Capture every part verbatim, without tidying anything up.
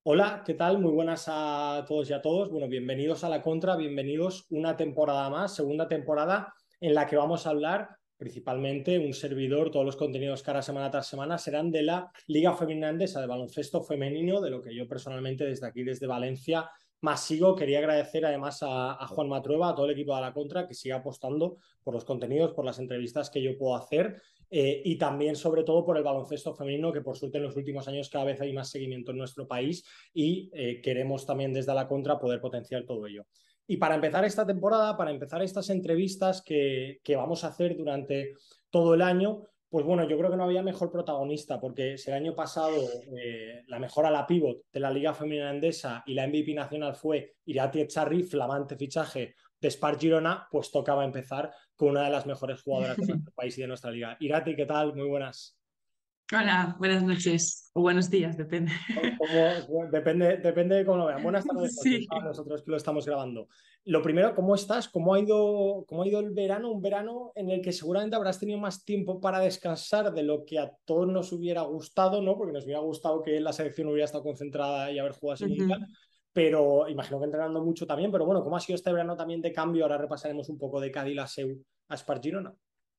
Hola, ¿qué tal? Muy buenas a todos y a todos. Bueno, bienvenidos a La Contra, bienvenidos una temporada más, segunda temporada en la que vamos a hablar principalmente un servidor, todos los contenidos que hará semana tras semana serán de la Liga Femenina Endesa de baloncesto femenino, de lo que yo personalmente desde aquí, desde Valencia, más sigo. Quería agradecer además a, a Juan Matrueva, a todo el equipo de La Contra, que siga apostando por los contenidos, por las entrevistas que yo puedo hacer. Eh, y también, sobre todo, por el baloncesto femenino, que por suerte en los últimos años cada vez hay más seguimiento en nuestro país y eh, queremos también desde La Contra poder potenciar todo ello. Y para empezar esta temporada, para empezar estas entrevistas que, que vamos a hacer durante todo el año, pues bueno, yo creo que no había mejor protagonista, porque si el año pasado eh, la mejor a la pívot de la Liga Femenina Endesa y la M V P nacional fue Irati Echarri, flamante fichaje de Spark Girona, pues tocaba empezar con una de las mejores jugadoras de nuestro país y de nuestra liga. Irati, ¿qué tal? Muy buenas. Hola, buenas noches o buenos días, depende. Como, depende, depende de cómo lo vean. Buenas tardes, noches, Sí. a nosotros que lo estamos grabando. Lo primero, ¿cómo estás? ¿Cómo ha ido, cómo ha ido el verano? Un verano en el que seguramente habrás tenido más tiempo para descansar de lo que a todos nos hubiera gustado, ¿no? Porque nos hubiera gustado que la selección hubiera estado concentrada y haber jugado ese mundial. Ujú. Pero imagino que entrenando mucho también. Pero bueno, ¿cómo ha sido este verano también de cambio? Ahora repasaremos un poco de Cádiz, la Seu a Spark Girona.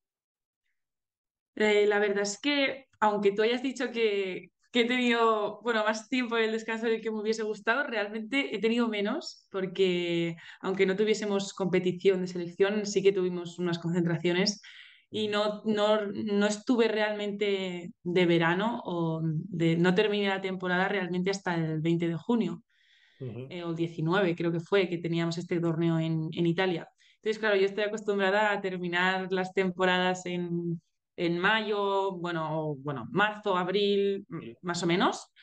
Eh, la verdad es que, aunque tú hayas dicho que, que he tenido, bueno, más tiempo en el descanso del que me hubiese gustado, realmente he tenido menos, porque aunque no tuviésemos competición de selección, sí que tuvimos unas concentraciones y no, no, no estuve realmente de verano o de, no terminé la temporada realmente hasta el veinte de junio. Ujú. Eh, o diecinueve creo que fue, que teníamos este torneo en, en Italia. Entonces, claro, yo estoy acostumbrada a terminar las temporadas en, en mayo, bueno, bueno, marzo, abril, m- Sí. más o menos.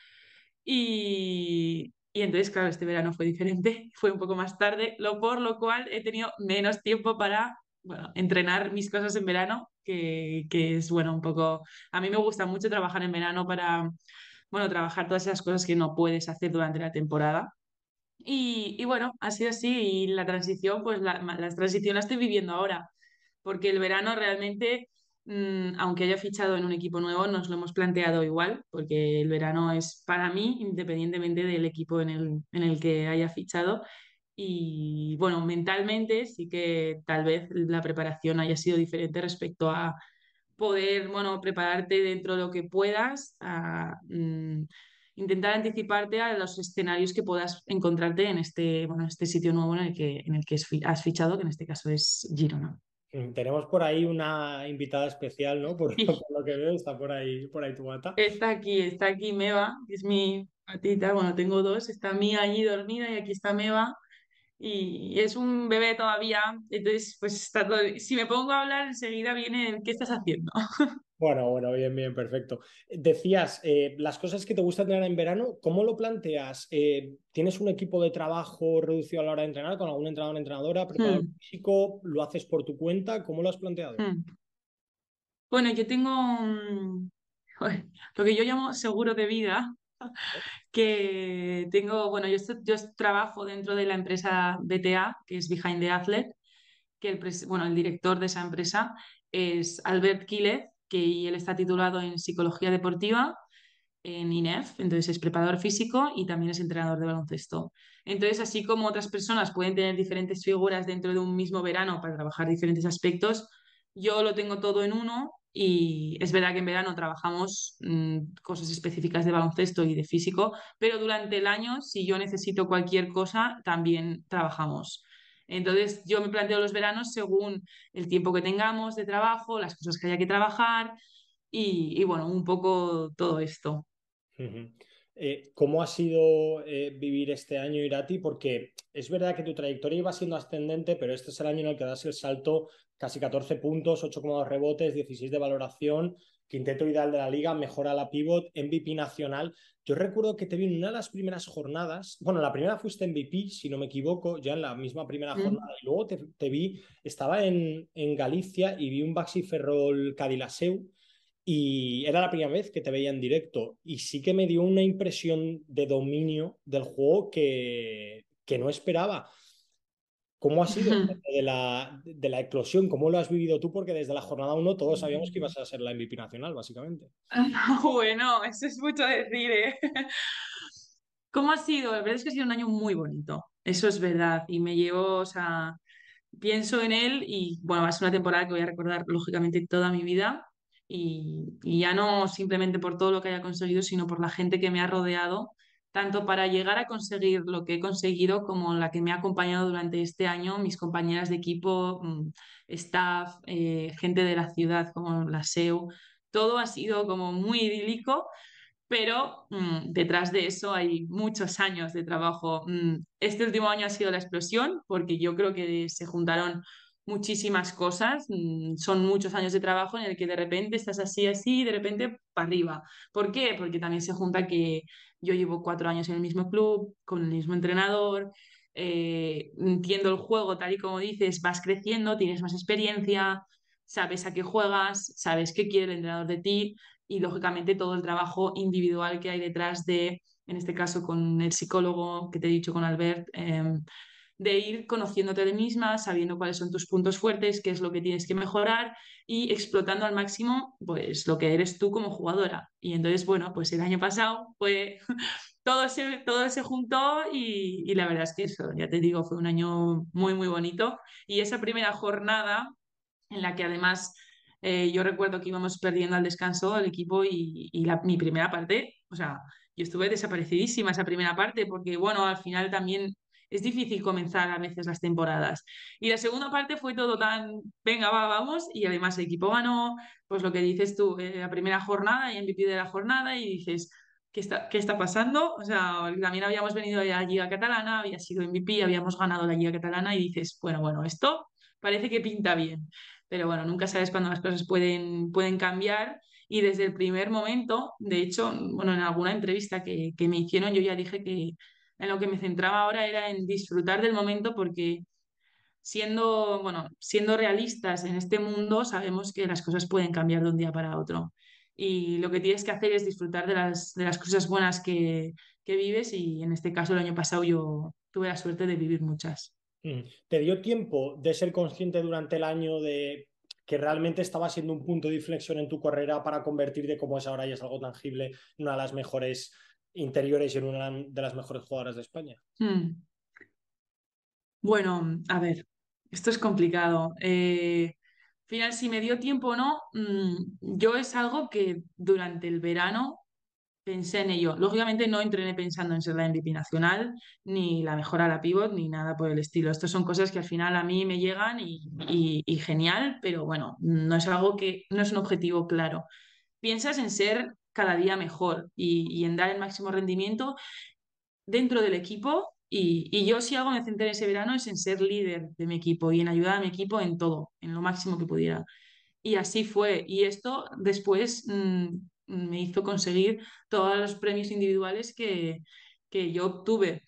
Y, y entonces, claro, este verano fue diferente, fue un poco más tarde, lo, por lo cual he tenido menos tiempo para, bueno, entrenar mis cosas en verano, que, que es, bueno, un poco... A mí me gusta mucho trabajar en verano para, bueno, trabajar todas esas cosas que no puedes hacer durante la temporada. Y, y bueno, ha sido así y la transición, pues la, la transición la estoy viviendo ahora, porque el verano realmente, mm, aunque haya fichado en un equipo nuevo, nos lo hemos planteado igual, porque el verano es para mí, independientemente del equipo en el, en el que haya fichado. Y bueno, mentalmente sí que tal vez la preparación haya sido diferente respecto a poder, bueno, prepararte dentro de lo que puedas, a mm, intentar anticiparte a los escenarios que puedas encontrarte en este, bueno, este sitio nuevo en el que, en el que has fichado, que en este caso es Girona. Mm, Tenemos por ahí una invitada especial, ¿no? Por, por Sí, lo que veo, está por ahí, por ahí tu gata. está aquí, está aquí Meva, que es mi gatita, bueno, tengo dos, está Mía allí dormida y aquí está Meva. Y es un bebé todavía, entonces pues está todo... Si me pongo a hablar enseguida viene el, ¿qué estás haciendo? Bueno, bueno, bien, bien, perfecto. Decías, eh, las cosas que te gusta entrenar en verano, ¿cómo lo planteas? Eh, ¿tienes un equipo de trabajo reducido a la hora de entrenar con algún entrenador o entrenadora, preparador Hmm, físico? ¿Lo haces por tu cuenta? ¿Cómo lo has planteado? hmm. Bueno, yo tengo mm, joder, lo que yo llamo seguro de vida, que tengo, bueno, yo, esto- yo trabajo dentro de la empresa B T A, que es Behind the Athlete, que el, pres- bueno, el director de esa empresa es Albert Quílez, que y él está titulado en psicología deportiva en I N E F, entonces es preparador físico y también es entrenador de baloncesto. Entonces, así como otras personas pueden tener diferentes figuras dentro de un mismo verano para trabajar diferentes aspectos, yo lo tengo todo en uno y es verdad que en verano trabajamos mm, cosas específicas de baloncesto y de físico, pero durante el año, si yo necesito cualquier cosa, también trabajamos. Entonces, yo me planteo los veranos según el tiempo que tengamos de trabajo, las cosas que haya que trabajar y, y bueno, un poco todo esto. Ujú. Eh, ¿cómo ha sido eh, vivir este año, Irati? Porque es verdad que tu trayectoria iba siendo ascendente, pero este es el año en el que das el salto, casi catorce puntos, ocho coma dos rebotes, dieciséis de valoración, quinteto ideal de la liga, mejora la pivot, M V P nacional. Yo recuerdo que te vi en una de las primeras jornadas, bueno, la primera fuiste M V P, si no me equivoco, ya en la misma primera jornada, Mm. y luego te, te vi, estaba en, en Galicia y vi un Baxi Ferrol Cadilaseu y era la primera vez que te veía en directo y sí que me dio una impresión de dominio del juego que, que no esperaba. ¿Cómo ha sido de la, de la eclosión? ¿Cómo lo has vivido tú? Porque desde la jornada uno todos sabíamos que ibas a ser la M V P nacional, básicamente. Bueno, eso es mucho decir, ¿eh? ¿Cómo ha sido? La verdad es que ha sido un año muy bonito, eso es verdad, y me llevo, o sea, pienso en él y bueno, va a ser una temporada que voy a recordar lógicamente toda mi vida y, y ya no simplemente por todo lo que haya conseguido, sino por la gente que me ha rodeado, tanto para llegar a conseguir lo que he conseguido como la que me ha acompañado durante este año, mis compañeras de equipo, mm, staff, eh, gente de la ciudad como la S E U, todo ha sido como muy idílico, pero mm, detrás de eso hay muchos años de trabajo. Mm, este último año ha sido la explosión porque yo creo que se juntaron muchísimas cosas. Mm, son muchos años de trabajo en el que de repente estás así, así, y de repente para arriba. ¿Por qué? Porque también se junta que yo llevo cuatro años en el mismo club, con el mismo entrenador. Eh, entiendo el juego tal y como dices, vas creciendo, tienes más experiencia, sabes a qué juegas, sabes qué quiere el entrenador de ti y lógicamente todo el trabajo individual que hay detrás de, en este caso con el psicólogo que te he dicho, con Albert, eh, de ir conociéndote de misma, sabiendo cuáles son tus puntos fuertes, qué es lo que tienes que mejorar y explotando al máximo pues lo que eres tú como jugadora. Y entonces, bueno, pues el año pasado fue todo se, todo se juntó y, y la verdad es que eso, ya te digo, fue un año muy, muy bonito. Y esa primera jornada en la que además eh, yo recuerdo que íbamos perdiendo al descanso el equipo y, y la- mi primera parte, o sea, yo estuve desaparecidísima esa primera parte porque, bueno, al final también es difícil comenzar a veces las temporadas. Y la segunda parte fue todo tan, venga, va, vamos, y además el equipo ganó, pues lo que dices tú, eh, la primera jornada y M V P de la jornada y dices... ¿Qué está, qué está pasando? O sea, también habíamos venido a la Liga Catalana, había sido M V P, habíamos ganado la Liga Catalana y dices, bueno, bueno, esto parece que pinta bien. Pero bueno, nunca sabes cuándo las cosas pueden, pueden cambiar y desde el primer momento, de hecho, bueno, en alguna entrevista que, que me hicieron yo ya dije que en lo que me centraba ahora era en disfrutar del momento porque siendo, bueno, siendo realistas en este mundo sabemos que las cosas pueden cambiar de un día para otro y lo que tienes que hacer es disfrutar de las, de las cosas buenas que, que vives y en este caso el año pasado yo tuve la suerte de vivir muchas. Mm. ¿Te dio tiempo de ser consciente durante el año de que realmente estaba siendo un punto de inflexión en tu carrera para convertirte como es ahora y es algo tangible en una de las mejores interiores y en una de las mejores jugadoras de España? Hmm. Bueno, a ver, esto es complicado. Eh, al final, si me dio tiempo o no, mm, yo es algo que durante el verano pensé en ello. Lógicamente no entrené pensando en ser la M V P nacional, ni la mejor a la pivot, ni nada por el estilo. Estas son cosas que al final a mí me llegan y, y- y genial, pero bueno, no es algo que, no es un objetivo claro. Piensas en ser cada día mejor y, y en dar el máximo rendimiento dentro del equipo y, y yo si algo me centré ese verano es en ser líder de mi equipo y en ayudar a mi equipo en todo, en lo máximo que pudiera. Y así fue. Y esto después mm, me hizo conseguir todos los premios individuales que, que yo obtuve.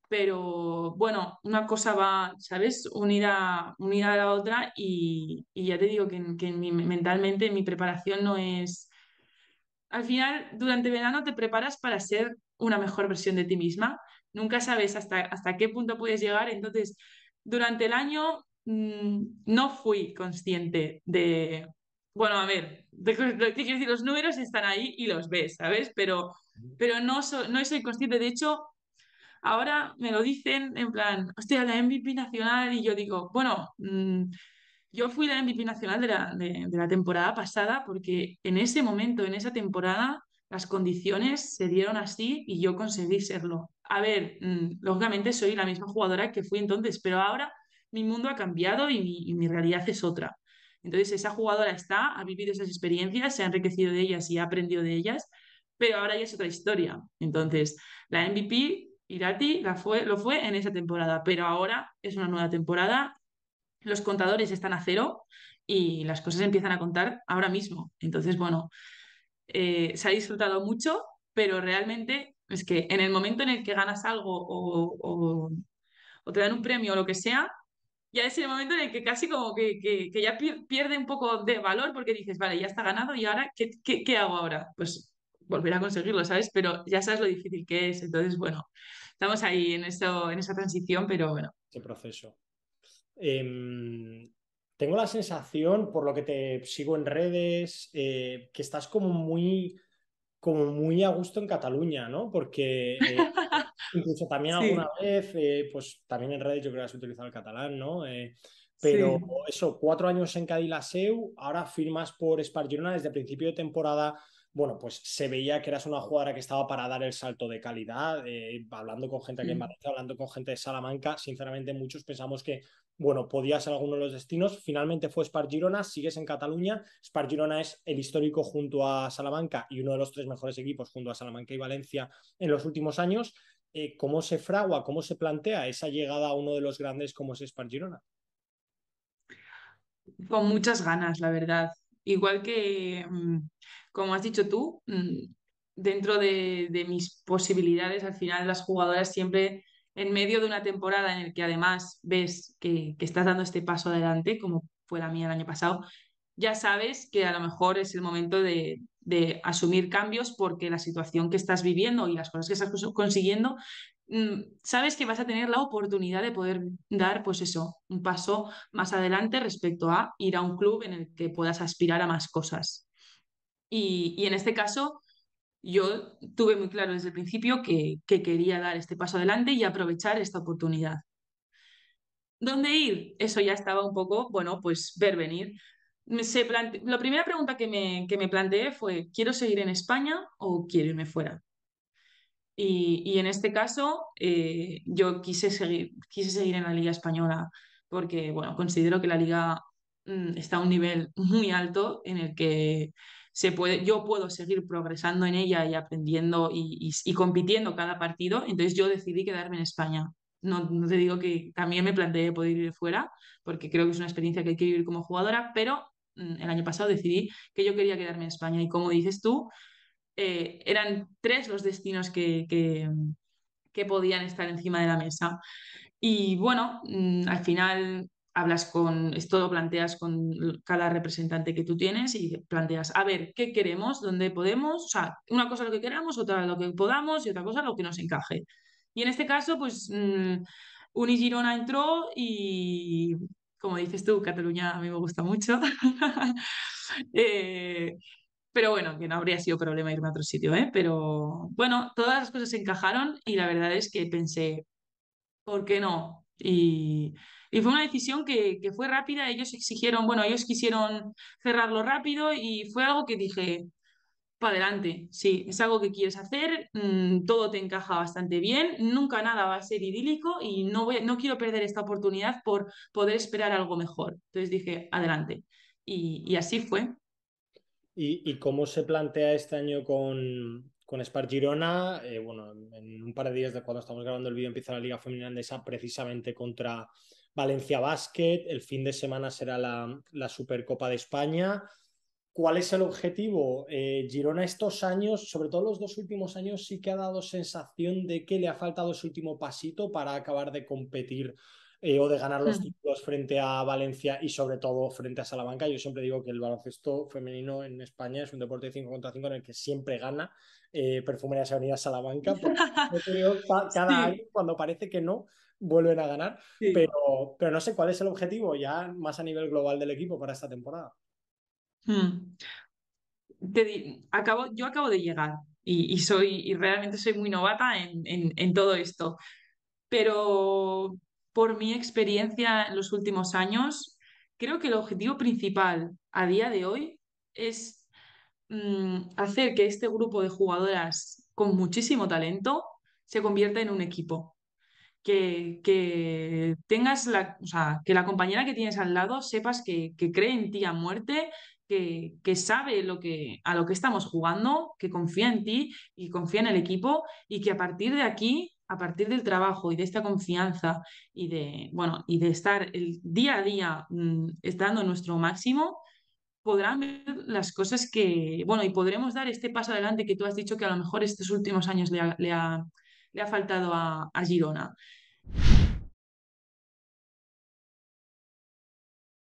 Pero bueno, una cosa va, ¿sabes? Unida, unida a la otra y, y ya te digo que, que mi- mentalmente mi preparación no es al final, durante verano te preparas para ser una mejor versión de ti misma. Nunca sabes hasta, hasta qué punto puedes llegar. Entonces, durante el año mm, no fui consciente de, bueno, a ver, de, lo que quiero decir, los números están ahí y los ves, ¿sabes? Pero, pero no, so- no soy consciente. De hecho, ahora me lo dicen en plan, hostia, la M V P nacional y yo digo, bueno, mm, yo fui la M V P nacional de la, de, de la temporada pasada porque en ese momento, en esa temporada, las condiciones se dieron así y yo conseguí serlo. A ver, mm, lógicamente soy la misma jugadora que fui entonces, pero ahora mi mundo ha cambiado y mi, y mi realidad es otra. Entonces esa jugadora está, ha vivido esas experiencias, se ha enriquecido de ellas y ha aprendido de ellas, pero ahora ya es otra historia. Entonces, la M V P, Irati, la fue, lo fue en esa temporada, pero ahora es una nueva temporada, los contadores están a cero y las cosas empiezan a contar ahora mismo. Entonces, bueno, eh, se ha disfrutado mucho, pero realmente es que en el momento en el que ganas algo o, o- o te dan un premio o lo que sea, ya es el momento en el que casi como que, que- que ya pier- pierde un poco de valor porque dices, vale, ya está ganado y ahora, ¿qué, qué- qué hago ahora? Pues volver a conseguirlo, ¿sabes? Pero ya sabes lo difícil que es. Entonces, bueno, estamos ahí en eso, en esa transición, pero bueno. Ese proceso. Em, Tengo la sensación, por lo que te sigo en redes, eh, que estás como muy como muy a gusto en Cataluña, ¿no? Porque eh, incluso también alguna Sí, vez, eh, pues también en redes yo creo que has utilizado el catalán, ¿no? Eh, pero sí. eso, cuatro años en Cadillac-Seu, ahora firmas por Spar Girona desde principio de temporada. Bueno, pues se veía que eras una jugadora que estaba para dar el salto de calidad. Eh, hablando con gente aquí en Mm. Valencia, hablando con gente de Salamanca, sinceramente muchos pensamos que, bueno, podía ser alguno de los destinos. Finalmente fue Spar Girona, sigues en Cataluña. Spar Girona es el histórico junto a Salamanca y uno de los tres mejores equipos junto a Salamanca y Valencia en los últimos años. Eh, ¿cómo se fragua, cómo se plantea esa llegada a uno de los grandes como es Spar Girona? Con muchas ganas, la verdad. Igual que, mm, como has dicho tú, mm, dentro de, de mis posibilidades, al final las jugadoras siempre en medio de una temporada en el que además ves que, que estás dando este paso adelante, como fue la mía el año pasado, ya sabes que a lo mejor es el momento de, de asumir cambios porque la situación que estás viviendo y las cosas que estás cons- consiguiendo, mm, sabes que vas a tener la oportunidad de poder dar, pues eso, un paso más adelante respecto a ir a un club en el que puedas aspirar a más cosas. Y, y en este caso, yo tuve muy claro desde el principio que, que quería dar este paso adelante y aprovechar esta oportunidad. ¿Dónde ir? Eso ya estaba un poco, bueno, pues ver venir. Me- Se plante- La primera pregunta que me, que me planteé fue, ¿quiero seguir en España o quiero irme fuera? Y, y en este caso, eh, yo quise seguir, quise seguir en la Liga Española porque, bueno, considero que la Liga mm, está a un nivel muy alto en el que se puede, yo puedo seguir progresando en ella y aprendiendo y, y- y compitiendo cada partido. Entonces yo decidí quedarme en España. No, no te digo que también me planteé poder ir fuera, porque creo que es una experiencia que hay que vivir como jugadora, pero mm, el año pasado decidí que yo quería quedarme en España. Y como dices tú, eh, eran tres los destinos que, que, que podían estar encima de la mesa. Y bueno, mm, al final hablas con, esto lo planteas con cada representante que tú tienes y planteas, a ver, ¿qué queremos? ¿Dónde podemos? O sea, una cosa lo que queramos, otra lo que podamos y otra cosa lo que nos encaje. Y en este caso, pues mm, Unigirona entró y, como dices tú, Cataluña a mí me gusta mucho. Eh, pero bueno, que no habría sido problema irme a otro sitio, ¿eh? Pero bueno, todas las cosas se encajaron y la verdad es que pensé, ¿por qué no? Y, y fue una decisión que, que fue rápida. Ellos exigieron, bueno, ellos quisieron cerrarlo rápido y fue algo que dije, para adelante, sí, es algo que quieres hacer, mm, todo te encaja bastante bien, nunca nada va a ser idílico y no voy, no quiero perder esta oportunidad por poder esperar algo mejor. Entonces dije, adelante. Y, y así fue. ¿Y, y cómo se plantea este año con, con Spar Girona? Eh, bueno, en un par de días de cuando estamos grabando el vídeo empieza la Liga Femenina Andesa precisamente contra Valencia Basket. El fin de semana será la, la Supercopa de España. ¿Cuál es el objetivo? Eh, Girona estos años, sobre todo los dos últimos años, sí que ha dado sensación de que le ha faltado ese último pasito para acabar de competir eh, o de ganar los Mm. títulos frente a Valencia y sobre todo frente a Salamanca. Yo siempre digo que el baloncesto femenino en España es un deporte de cinco contra cinco en el que siempre gana eh, Perfumerías Avenida Salamanca, porque yo creo que cada año Sí, cuando parece que no, vuelven a ganar, sí. pero, pero no sé cuál es el objetivo ya más a nivel global del equipo para esta temporada. Mm. Te di- acabo, yo acabo de llegar y, y soy y realmente soy muy novata en, en- en todo esto, pero por mi experiencia en los últimos años, creo que el objetivo principal a día de hoy es mm, hacer que este grupo de jugadoras con muchísimo talento se convierta en un equipo que, que tengas la, o sea, que la compañera que tienes al lado sepas que, que cree en ti a muerte, que, que sabe lo que, a lo que estamos jugando, que confía en ti y confía en el equipo y que a partir de aquí, a partir del trabajo y de esta confianza y de, bueno, y de estar el día a día mm, estando en nuestro máximo, podrán ver las cosas que, bueno, y podremos dar este paso adelante que tú has dicho que a lo mejor estos últimos años le ha, le ha, le ha faltado a, a Girona.